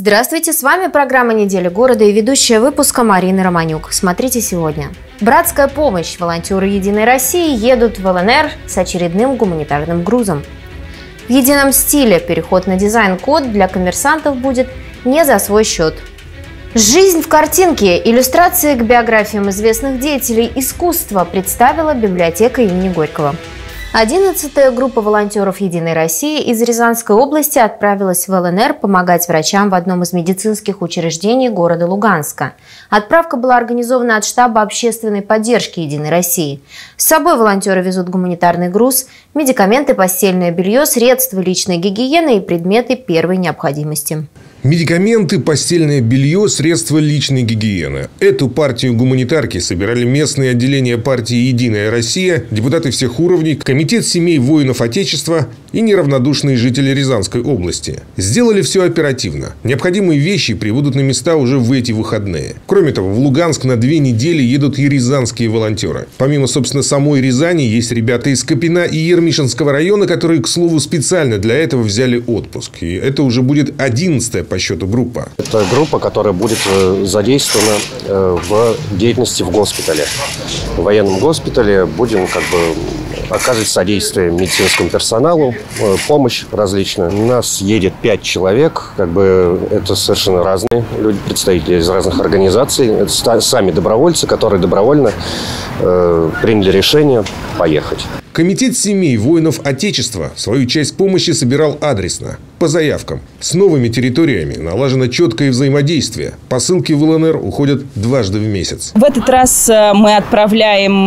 Здравствуйте, с вами программа «Неделя города» и ведущая выпуска Марина Романюк. Смотрите сегодня. Братская помощь. Волонтеры «Единой России» едут в ЛНР с очередным гуманитарным грузом. В едином стиле переход на дизайн-код для коммерсантов будет не за свой счет. «Жизнь в картинке» – иллюстрации к биографиям известных деятелей искусства представила библиотека имени Горького. 11-я группа волонтеров «Единой России» из Рязанской области отправилась в ЛНР помогать врачам в одном из медицинских учреждений города Луганска. Отправка была организована от штаба общественной поддержки «Единой России». С собой волонтеры везут гуманитарный груз, медикаменты, постельное белье, средства личной гигиены и предметы первой необходимости. Медикаменты, постельное белье, средства личной гигиены. Эту партию гуманитарки собирали местные отделения партии «Единая Россия», депутаты всех уровней, комитет семей воинов Отечества и неравнодушные жители Рязанской области. Сделали все оперативно. Необходимые вещи прибудут на места уже в эти выходные. Кроме того, в Луганск на 2 недели едут и рязанские волонтеры. Помимо, собственно, самой Рязани, есть ребята из Копина и Ермишинского района, которые, к слову, специально для этого взяли отпуск. И это уже будет 11-я по счету группа. Это группа, которая будет задействована в деятельности в госпитале. В военном госпитале будем оказывать содействие медицинскому персоналу, помощь различную. У нас едет 5 человек. Это совершенно разные люди, представители из разных организаций. Это сами добровольцы, которые добровольно приняли решение поехать. Комитет семей воинов Отечества свою часть помощи собирал адресно, по заявкам. С новыми территориями налажено четкое взаимодействие. Посылки в ЛНР уходят дважды в месяц. В этот раз мы отправляем,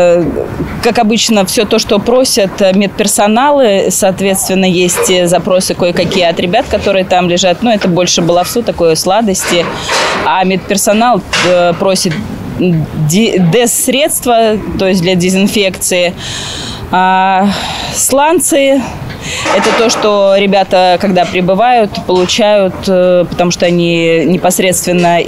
как обычно, все то, что просят медперсоналы. Соответственно, есть запросы кое-какие от ребят, которые там лежат. Но это больше баловство, такое сладости. А медперсонал просит ДЭС-средства, то есть для дезинфекции. Сланцы – это то, что ребята, когда прибывают, получают, потому что они непосредственно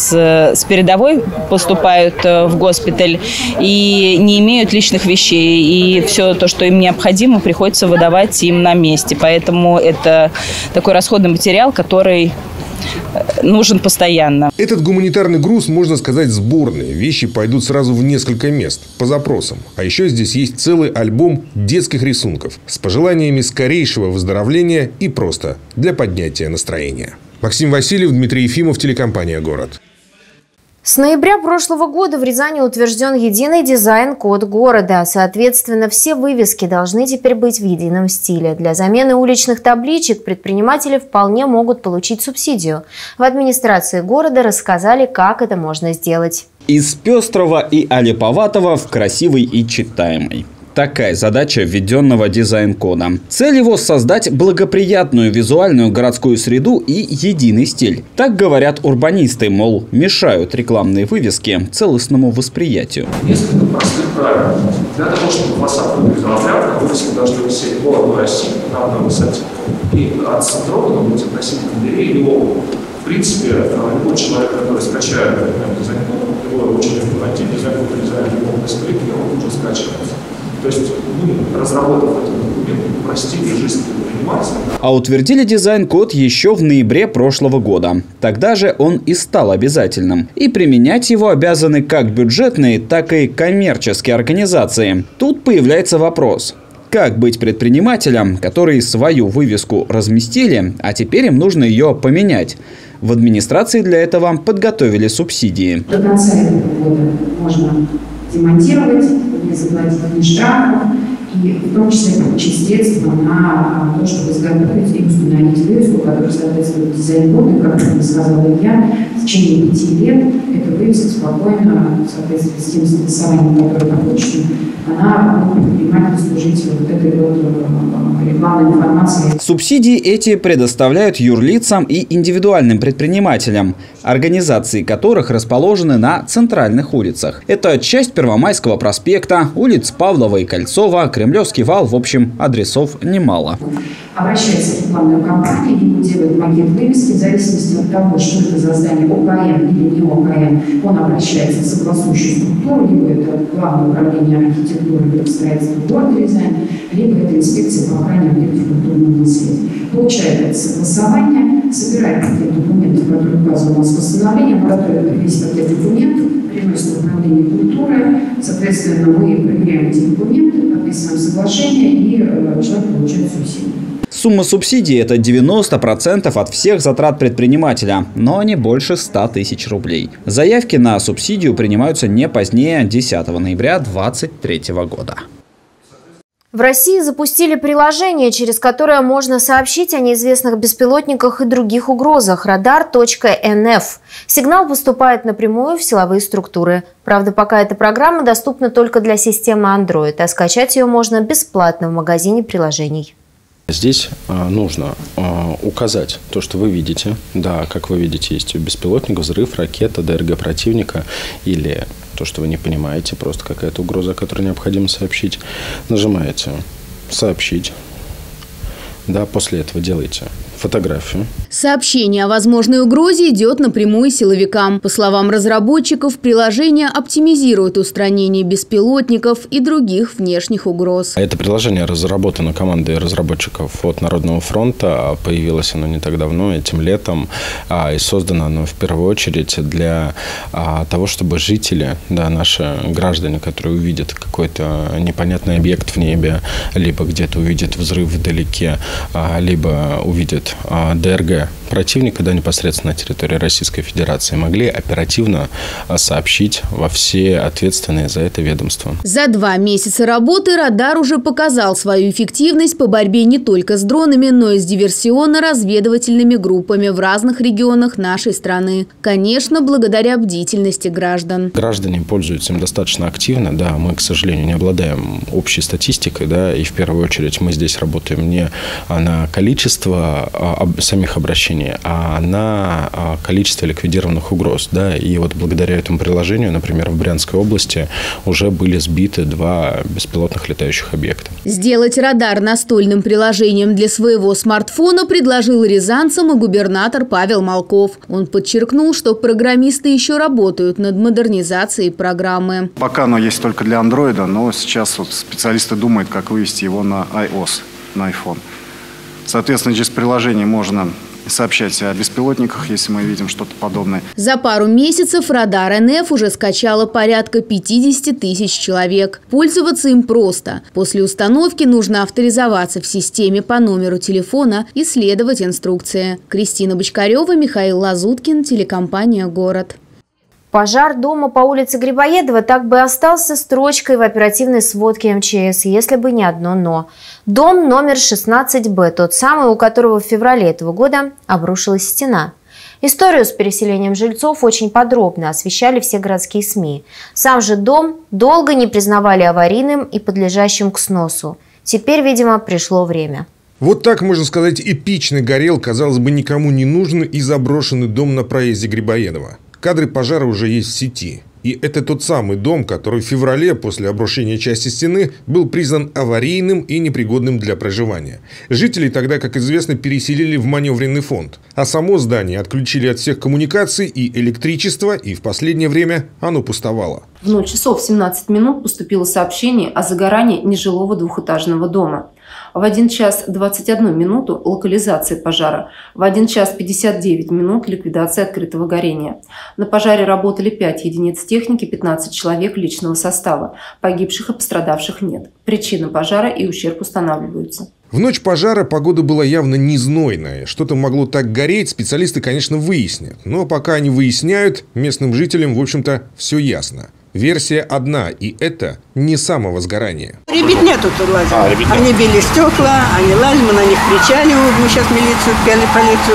с передовой поступают в госпиталь и не имеют личных вещей. И все то, что им необходимо, приходится выдавать им на месте. Поэтому это такой расходный материал, который нужен постоянно. Этот гуманитарный груз, можно сказать, сборный. Вещи пойдут сразу в несколько мест, по запросам. А еще здесь есть целый альбом детских рисунков с пожеланиями скорейшего выздоровления и просто для поднятия настроения. Максим Васильев, Дмитрий Ефимов, телекомпания «Город». С ноября прошлого года в Рязани утвержден единый дизайн-код города. Соответственно, все вывески должны теперь быть в едином стиле. Для замены уличных табличек предприниматели вполне могут получить субсидию. В администрации города рассказали, как это можно сделать. Из пестрого и олиповатого в красивый и читаемый. Такая задача введенного дизайн-кода. Цель его – создать благоприятную визуальную городскую среду и единый стиль. Так говорят урбанисты, мол, мешают рекламные вывески целостному восприятию. Несколько простых правил. Для того, чтобы фасад выглядел опрятно, вывески должны висеть по одной оси на одной высоте. И отцентрованно быть относительно дверей или окон. В принципе, любой человек, который скачает дизайн-код, его очень легко найти, дизайн-код в любом клике, он уже скачивается. То есть мы, разработав этот документ, упростили жизнь предпринимателя. А утвердили дизайн-код еще в ноябре прошлого года. Тогда же он и стал обязательным. И применять его обязаны как бюджетные, так и коммерческие организации. Тут появляется вопрос. Как быть предпринимателям, которые свою вывеску разместили, а теперь им нужно ее поменять? В администрации для этого подготовили субсидии. До конца этого года можно демонтировать, не заплатить ни штрафов, и в том числе получить средства на то, чтобы изготовить и установить вывеску, которая соответствует дизайн-коду. Как сказала я, в течение 5 лет эта вывеска спокойно, в соответствии с тем согласованием, которое получено, она будет предпринимателю служить этой рекламной информацией. Субсидии эти предоставляют юрлицам и индивидуальным предпринимателям, организации которых расположены на центральных улицах. Это часть Первомайского проспекта, улиц Павлова и Кольцова, Кремлевский вал, в общем, адресов немало. Обращается в рекламную кампанию, ему делают макет вывески, в зависимости от того, что это за здание, ОКМ или не ОКМ, он обращается в согласующую структуру, либо это Главное управление архитектуры и строительства города Рязань, либо это инспекция по охране объектов культурного наследия. получает это согласование, собирает пакет документов, которые указаны у нас в постановлении, готовит весь пакет документов, приносит в управление культуры. Соответственно, мы проверяем эти документы, подписываем соглашение, и человек получает субсидию. Сумма субсидий – это 90% от всех затрат предпринимателя, но не больше 100 тысяч рублей. Заявки на субсидию принимаются не позднее 10 ноября 2023 года. В России запустили приложение, через которое можно сообщить о неизвестных беспилотниках и других угрозах. Radar.nf. Сигнал поступает напрямую в силовые структуры. Правда, пока эта программа доступна только для системы Android, а скачать ее можно бесплатно в магазине приложений. Здесь нужно указать то, что вы видите. Да, как вы видите, есть беспилотник, взрыв, ракета, ДРГ противника или то, что вы не понимаете, просто какая-то угроза, которую необходимо сообщить. Нажимаете «Сообщить». Да, после этого делаете фотографию. Сообщение о возможной угрозе идет напрямую силовикам. По словам разработчиков, приложение оптимизирует устранение беспилотников и других внешних угроз. Это приложение разработано командой разработчиков от Народного фронта. Появилось оно не так давно, этим летом. И создано оно в первую очередь для того, чтобы жители, да, наши граждане, которые увидят какой-то непонятный объект в небе, либо где-то увидят взрыв вдалеке, либо увидят ДРГ противника, да, непосредственно на территории Российской Федерации, могли оперативно сообщить во все ответственные за это ведомства. За 2 месяца работы радар уже показал свою эффективность по борьбе не только с дронами, но и с диверсионно-разведывательными группами в разных регионах нашей страны. Конечно, благодаря бдительности граждан. Граждане пользуются им достаточно активно. Да, мы, к сожалению, не обладаем общей статистикой, да, и в первую очередь мы здесь работаем не на количество самих обращений, а на количество ликвидированных угроз. Да? И вот благодаря этому приложению, например, в Брянской области уже были сбиты 2 беспилотных летающих объекта. Сделать радар настольным приложением для своего смартфона предложил рязанцам и губернатор Павел Малков. Он подчеркнул, что программисты еще работают над модернизацией программы. Пока оно есть только для андроида, но сейчас вот специалисты думают, как вывести его на iOS, на iPhone. Соответственно, через приложение можно сообщать о беспилотниках, если мы видим что-то подобное. За пару месяцев Radar.nf уже скачало порядка 50 тысяч человек. Пользоваться им просто. После установки нужно авторизоваться в системе по номеру телефона и следовать инструкции. Кристина Бочкарева, Михаил Лазуткин, телекомпания «Город». Пожар дома по улице Грибоедова так бы остался строчкой в оперативной сводке МЧС, если бы не одно «но». Дом номер 16Б, тот самый, у которого в феврале этого года обрушилась стена. Историю с переселением жильцов очень подробно освещали все городские СМИ. Сам же дом долго не признавали аварийным и подлежащим к сносу. Теперь, видимо, пришло время. Вот так, можно сказать, эпично горел, казалось бы, никому не нужный и заброшенный дом на проезде Грибоедова. Кадры пожара уже есть в сети. И это тот самый дом, который в феврале после обрушения части стены был признан аварийным и непригодным для проживания. Жители тогда, как известно, переселили в маневренный фонд. А само здание отключили от всех коммуникаций и электричества, и в последнее время оно пустовало. В 0 часов 17 минут поступило сообщение о загорании нежилого двухэтажного дома. В 1 час 21 минуту локализация пожара. В 1 час 59 минут ликвидация открытого горения. На пожаре работали 5 единиц техники, 15 человек личного состава. Погибших и пострадавших нет. Причина пожара и ущерб устанавливаются. В ночь пожара погода была явно не знойная. Что-то могло так гореть, специалисты, конечно, выяснят. Но пока они выясняют, местным жителям, в общем-то, все ясно. Версия одна, и это не самовозгорание. Ребятня тут лазили. Они били стекла, они лазили, мы на них кричали, мы сейчас милицию, полицию.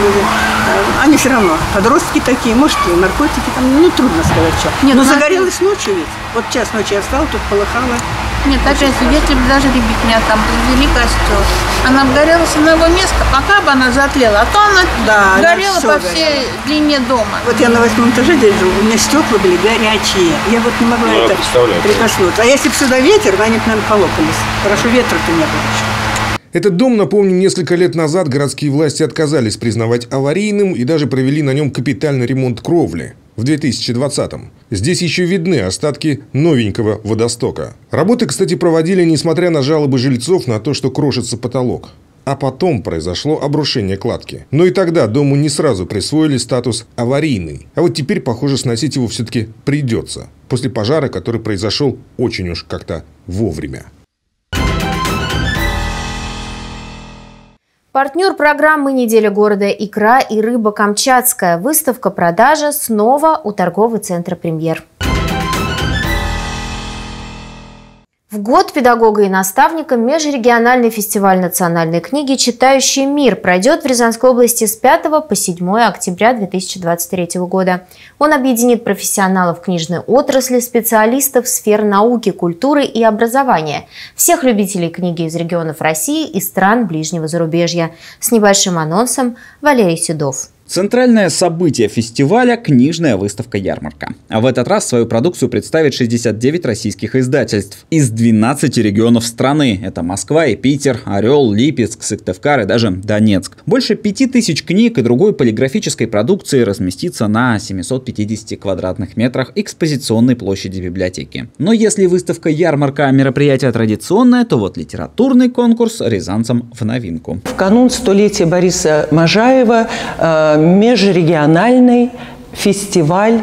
Они все равно подростки такие, может, и наркотики там, ну, трудно сказать, что. Нет, но загорелось ночью ведь. Вот час ночи я встала, тут полыхало. Нет, опять же, если бы даже ребятня там произвели костер, она обгорела с одного места, пока бы она затлела, а то она горела по всей длине дома. Вот я на 8 этаже здесь живу, у меня стекла были горячие, я вот не могла это прикоснуться. А если бы сюда ветер, они бы, наверное, полопались. Хорошо, ветра-то не было еще. Этот дом, напомню, несколько лет назад городские власти отказались признавать аварийным и даже провели на нем капитальный ремонт кровли в 2020-м. Здесь еще видны остатки новенького водостока. Работы, кстати, проводили, несмотря на жалобы жильцов на то, что крошится потолок. а потом произошло обрушение кладки. Но и тогда дому не сразу присвоили статус аварийный. А вот теперь, похоже, сносить его все-таки придется. После пожара, который произошел очень уж как-то вовремя. Партнер программы «Неделя города» икра и рыба камчатская. Выставка-продажа снова у торгового центра «Премьер». В год педагога и наставника межрегиональный фестиваль национальной книги «Читающий мир» пройдет в Рязанской области с 5 по 7 октября 2023 года. Он объединит профессионалов книжной отрасли, специалистов сфер науки, культуры и образования, всех любителей книги из регионов России и стран ближнего зарубежья. С небольшим анонсом Валерий Седов. Центральное событие фестиваля – книжная выставка-ярмарка. А в этот раз свою продукцию представит 69 российских издательств из 12 регионов страны. Это Москва и Питер, Орел, Липецк, Сыктывкар и даже Донецк. Больше 5000 книг и другой полиграфической продукции разместится на 750 квадратных метрах экспозиционной площади библиотеки. Но если выставка-ярмарка – мероприятие традиционное, то вот литературный конкурс рязанцам в новинку. В канун столетия Бориса Можаева межрегиональный фестиваль,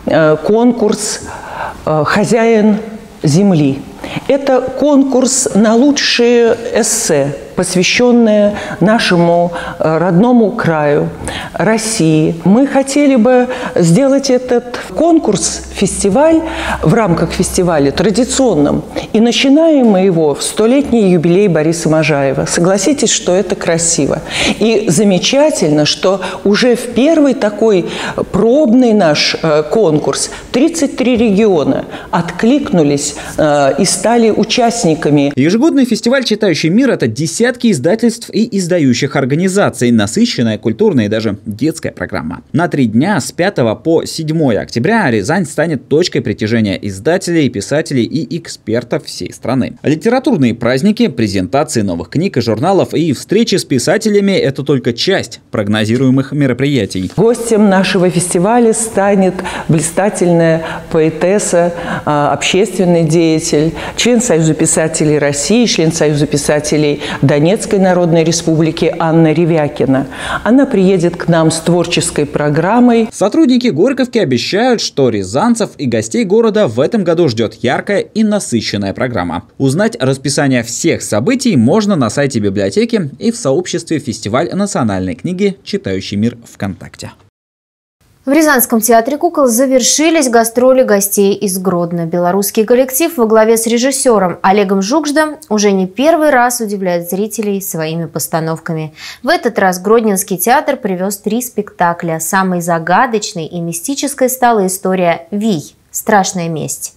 конкурс «Хозяин земли». Это конкурс на лучшие эссе, посвященные нашему родному краю, России. Мы хотели бы сделать этот конкурс, фестиваль, в рамках фестиваля традиционным. И начинаем мы его в 100-летний юбилей Бориса Можаева. Согласитесь, что это красиво. И замечательно, что уже в первый такой пробный наш конкурс 33 региона откликнулись и стали участниками. Ежегодный фестиваль «Читающий мир» – это десятки издательств и издающих организаций, насыщенная культурная и даже детская программа. На 3 дня с 5 по 7 октября Рязань станет точкой притяжения издателей, писателей и экспертов всей страны. Литературные праздники, презентации новых книг и журналов и встречи с писателями – это только часть прогнозируемых мероприятий. Гостем нашего фестиваля станет блистательная поэтесса, общественный деятель, член Союза писателей России, член Союза писателей Донецкой Народной Республики Анна Ревякина. Она приедет к нам с творческой программой. Сотрудники Горьковки обещают, что рязанцев и гостей города в этом году ждет яркая и насыщенная программа. Узнать расписание всех событий можно на сайте библиотеки и в сообществе «Фестиваль национальной книги. Читающий мир» ВКонтакте. В Рязанском театре кукол завершились гастроли гостей из Гродно. Белорусский коллектив во главе с режиссером Олегом Жукждом уже не первый раз удивляет зрителей своими постановками. В этот раз Гродненский театр привез 3 спектакля. Самой загадочной и мистической стала история «Вий. Страшная месть».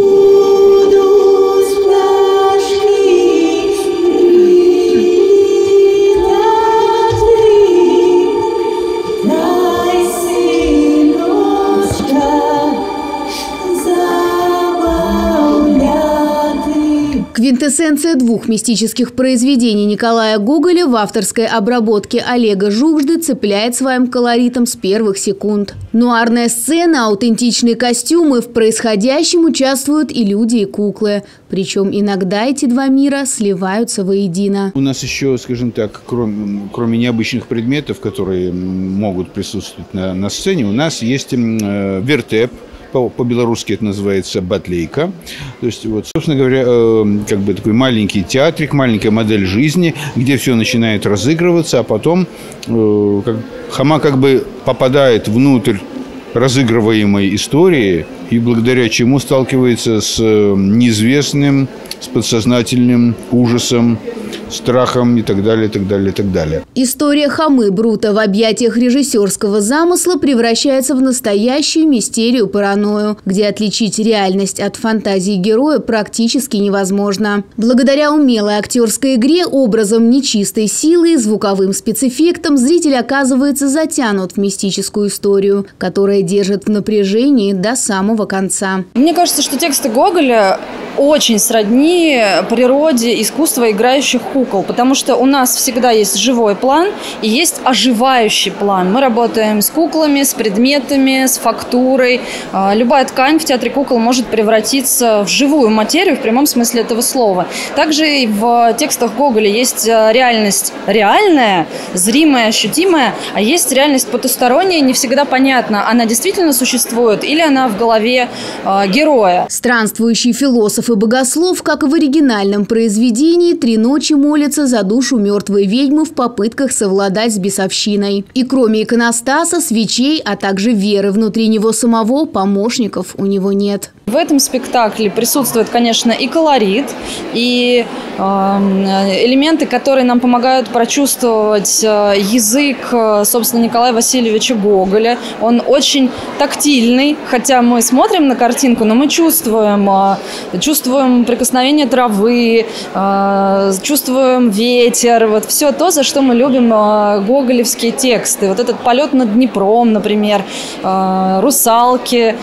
Квинтэссенция 2 мистических произведений Николая Гоголя в авторской обработке Олега Жукжды цепляет своим колоритом с первых секунд. Нуарная сцена, аутентичные костюмы, в происходящем участвуют и люди, и куклы. Причем иногда эти два мира сливаются воедино. У нас еще, скажем так, кроме необычных предметов, которые могут присутствовать на сцене, у нас есть вертеп. По-белорусски это называется батлейка. То есть, вот, собственно говоря, как бы такой маленький театрик, маленькая модель жизни, где все начинает разыгрываться, а потом Хама как бы попадает внутрь разыгрываемой истории и благодаря чему сталкивается с неизвестным, с подсознательным ужасом, страхом и так далее, и так далее, и так далее. История Хамы Брута в объятиях режиссерского замысла превращается в настоящую мистерию-паранойю, где отличить реальность от фантазии героя практически невозможно. Благодаря умелой актерской игре, образом нечистой силы и звуковым спецэффектам зритель оказывается затянут в мистическую историю, которая держит в напряжении до самого конца. Мне кажется, что тексты Гоголя очень сродни природе искусства играющих кукол, потому что у нас всегда есть живой план и есть оживающий план. Мы работаем с куклами, с предметами, с фактурой. Любая ткань в театре кукол может превратиться в живую материю в прямом смысле этого слова. Также и в текстах Гоголя есть реальность реальная, зримая, ощутимая, а есть реальность потусторонняя, не всегда понятно, она действительно существует или она в голове героя. Странствующий философ и богослов, как и в оригинальном произведении, 3 ночи молится за душу мертвой ведьмы в попытках совладать с бесовщиной. И кроме иконостаса, свечей, а также веры внутри него самого, помощников у него нет. В этом спектакле присутствует, конечно, и колорит, и элементы, которые нам помогают прочувствовать язык, собственно, Николая Васильевича Гоголя. Он очень тактильный, хотя мы смотрим на картинку, но мы чувствуем прикосновение травы, чувствуем ветер, вот все то, за что мы любим гоголевские тексты. Вот этот полет над Днепром, например, русалки,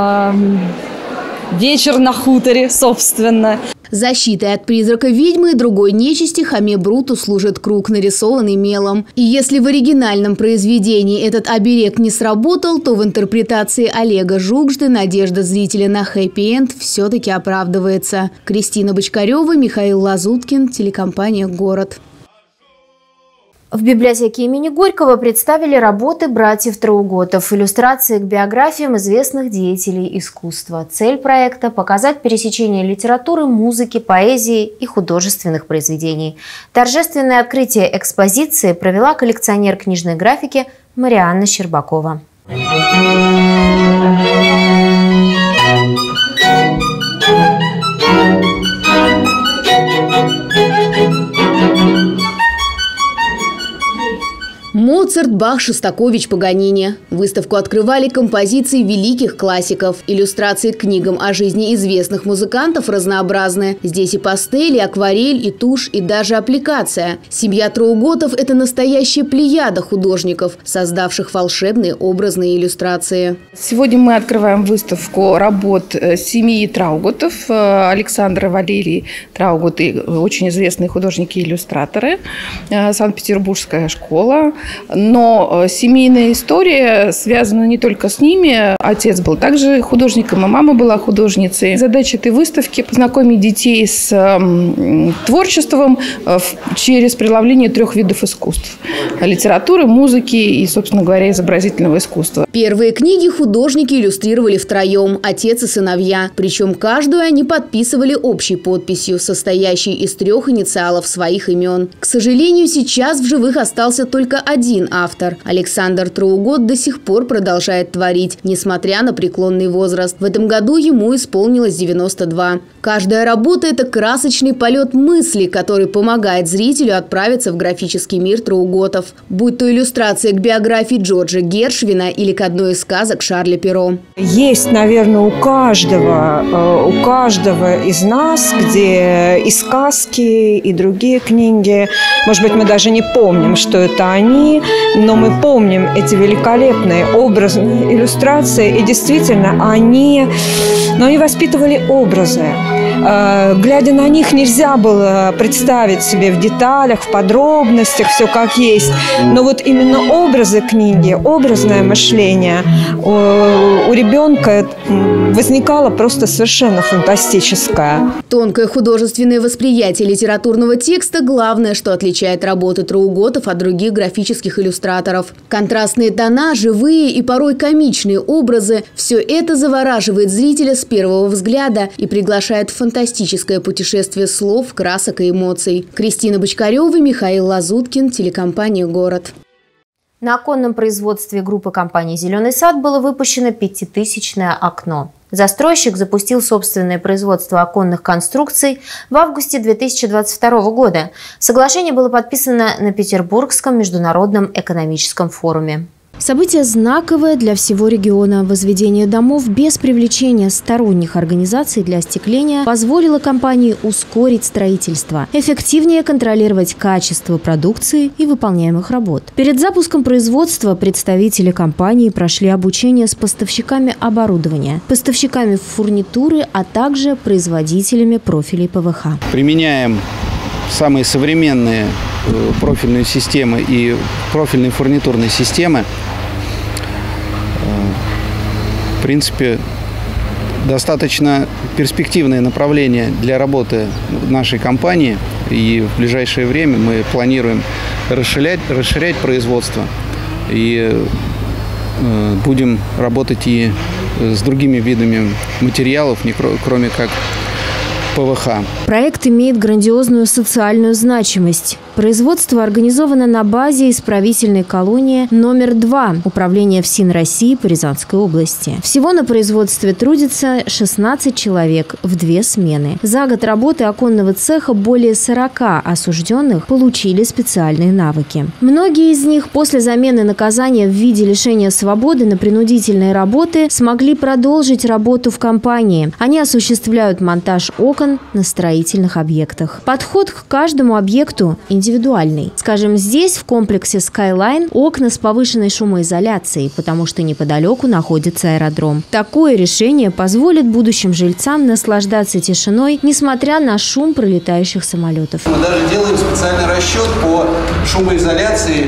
вечер на хуторе, собственно. Защитой от призрака ведьмы и другой нечисти Хоме Бруту служит круг, нарисованный мелом. И если в оригинальном произведении этот оберег не сработал, то в интерпретации Олега Жугжды надежда зрителя на хэппи-энд все-таки оправдывается. Кристина Бочкарева, Михаил Лазуткин, телекомпания «Город». В библиотеке имени Горького представили работы братьев Троуготов, иллюстрации к биографиям известных деятелей искусства. Цель проекта – показать пересечение литературы, музыки, поэзии и художественных произведений. Торжественное открытие экспозиции провела коллекционер книжной графики Марианна Щербакова. Моцарт, Бах, Шостакович, Паганини. Выставку открывали композиции великих классиков. Иллюстрации к книгам о жизни известных музыкантов разнообразны. Здесь и пастели, и акварель, и тушь, и даже аппликация. Семья Троуготов – это настоящая плеяда художников, создавших волшебные образные иллюстрации. Сегодня мы открываем выставку работ семьи Трауготов. Александр и Валерий Трауготы – очень известные художники и иллюстраторы. Санкт-Петербургская школа. Но семейная история связана не только с ними. Отец был также художником, и мама была художницей. Задача этой выставки – познакомить детей с творчеством через преломление 3 видов искусств – литературы, музыки и, собственно говоря, изобразительного искусства. Первые книги художники иллюстрировали втроем – отец и сыновья. Причем каждую они подписывали общей подписью, состоящей из 3 инициалов своих имен. К сожалению, сейчас в живых остался только один автор. Александр Троугот до сих пор продолжает творить, несмотря на преклонный возраст. В этом году ему исполнилось 92. Каждая работа – это красочный полет мысли, который помогает зрителю отправиться в графический мир Троуготов. Будь то иллюстрация к биографии Джорджа Гершвина или к одной из сказок Шарля Перро. Есть, наверное, у каждого из нас, где и сказки, и другие книги. Может быть, мы даже не помним, что это они, но мы помним эти великолепные образные иллюстрации, и действительно они воспитывали образы. Глядя на них, нельзя было представить себе в деталях, в подробностях все как есть. Но вот именно образы книги, образное мышление у ребенка возникало просто совершенно фантастическое. Тонкое художественное восприятие литературного текста – главное, что отличает работы Троуготов от других графических иллюстраторов. Контрастные тона, живые и порой комичные образы – все это завораживает зрителя с первого взгляда и приглашает в фантастическое путешествие слов, красок и эмоций. Кристина Бочкарева, Михаил Лазуткин, телекомпания «Город». На оконном производстве группы компании «Зеленый сад» было выпущено 5000-е окно. Застройщик запустил собственное производство оконных конструкций в августе 2022 года. Соглашение было подписано на Петербургском международном экономическом форуме. Событие знаковое для всего региона. Возведение домов без привлечения сторонних организаций для остекления позволило компании ускорить строительство, эффективнее контролировать качество продукции и выполняемых работ. Перед запуском производства представители компании прошли обучение с поставщиками оборудования, поставщиками фурнитуры, а также производителями профилей ПВХ. Применяем самые современные профильные системы и профильные фурнитурные системы. В принципе, достаточно перспективное направление для работы нашей компании. И в ближайшее время мы планируем расширять производство. И будем работать и с другими видами материалов, кроме как ПВХ. Проект имеет грандиозную социальную значимость. Производство организовано на базе исправительной колонии номер 2 Управления ФСИН России по Рязанской области. Всего на производстве трудится 16 человек в 2 смены. За год работы оконного цеха более 40 осужденных получили специальные навыки. Многие из них после замены наказания в виде лишения свободы на принудительные работы смогли продолжить работу в компании. Они осуществляют монтаж окон на строительных объектах. Подход к каждому объекту индивидуальный. Скажем, здесь, в комплексе Skyline, окна с повышенной шумоизоляцией, потому что неподалеку находится аэродром. Такое решение позволит будущим жильцам наслаждаться тишиной, несмотря на шум пролетающих самолетов. Мы даже делаем специальный расчет по шумоизоляции,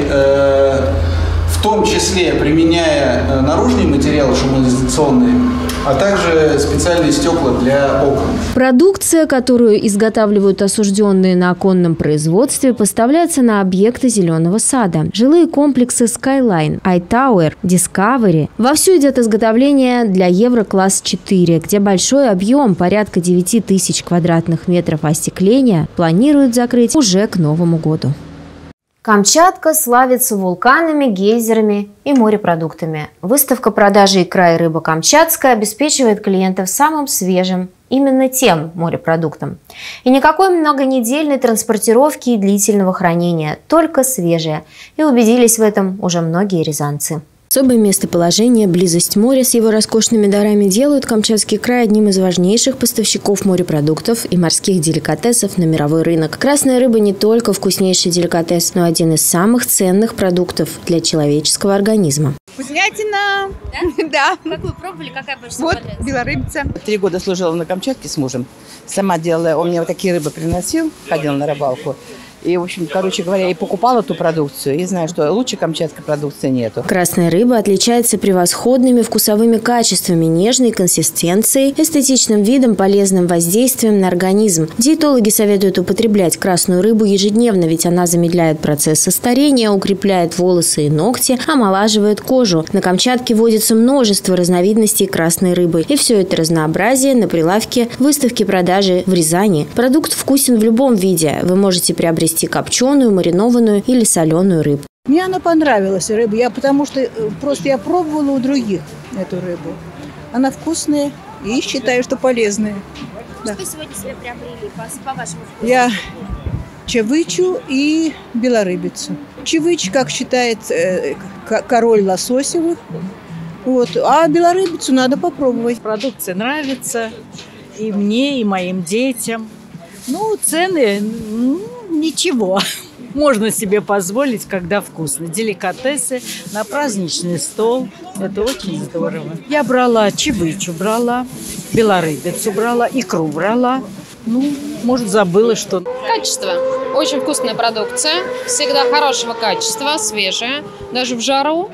в том числе применяя наружные материалы шумоизоляционные, а также специальные стекла для окон. Продукция, которую изготавливают осужденные на оконном производстве, поставляется на объекты Зеленого сада. Жилые комплексы Skyline, iTower, Discovery. Вовсю идет изготовление для Еврокласс 4, где большой объем, порядка 9000 квадратных метров остекления, планируют закрыть уже к Новому году. Камчатка славится вулканами, гейзерами и морепродуктами. Выставка продажи икра и рыба камчатская обеспечивает клиентов самым свежим, именно тем морепродуктом. И никакой многонедельной транспортировки и длительного хранения, только свежее. И убедились в этом уже многие рязанцы. Особое местоположение, близость моря с его роскошными дарами делают Камчатский край одним из важнейших поставщиков морепродуктов и морских деликатесов на мировой рынок. Красная рыба не только вкуснейший деликатес, но один из самых ценных продуктов для человеческого организма. Вкуснятина! Да. Какую пробовали? Какая больше Вот, понравилась? белорыбица. 3 года служила на Камчатке с мужем. Сама делала, он мне вот такие рыбы приносил, ходила на рыбалку. И, в общем, короче говоря, и покупала эту продукцию. И знаю, что лучше камчатской продукции нету. Красная рыба отличается превосходными вкусовыми качествами, нежной консистенцией, эстетичным видом, полезным воздействием на организм. Диетологи советуют употреблять красную рыбу ежедневно, ведь она замедляет процессы старения, укрепляет волосы и ногти, омолаживает кожу. На Камчатке водится множество разновидностей красной рыбы. И все это разнообразие на прилавке выставки продажи в Рязани. Продукт вкусен в любом виде. Вы можете приобрести копченую, маринованную или соленую рыбу. Мне она понравилась, рыба, потому что просто я пробовала у других эту рыбу. Она вкусная и считаю, что полезная. Что вы сегодня себе приобрели по вашему вкусу? Я чевычу и белорыбицу. Чевыч, как считает король лососевых, вот, а белорыбицу надо попробовать. Продукция нравится и мне, и моим детям. Ну, цены, ничего. Можно себе позволить, когда вкусно. Деликатесы на праздничный стол. Это очень здорово. Я брала чевычу, брала белорыбицу, брала икру, брала. Ну, может, забыла, что... Качество. Очень вкусная продукция. Всегда хорошего качества, свежая. Даже в жару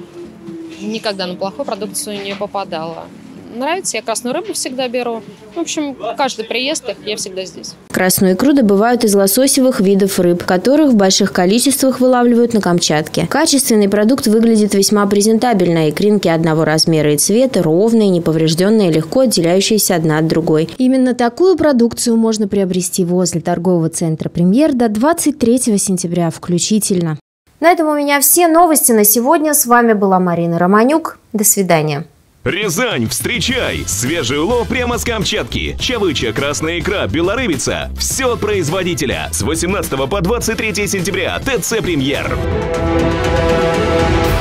никогда на плохую продукцию не попадала. Нравится, я красную рыбу всегда беру. В общем, каждый приезд, я всегда здесь. Красную икру добывают из лососевых видов рыб, которых в больших количествах вылавливают на Камчатке. Качественный продукт выглядит весьма презентабельно. Икринки одного размера и цвета, ровные, неповрежденные, легко отделяющиеся одна от другой. Именно такую продукцию можно приобрести возле торгового центра «Премьер» до 23 сентября включительно. На этом у меня все новости на сегодня. С вами была Марина Романюк. До свидания. Рязань, встречай! Свежий улов прямо с Камчатки. Чавыча, красная икра, белорыбица. Все от производителя. С 18 по 23 сентября. ТЦ «Премьер».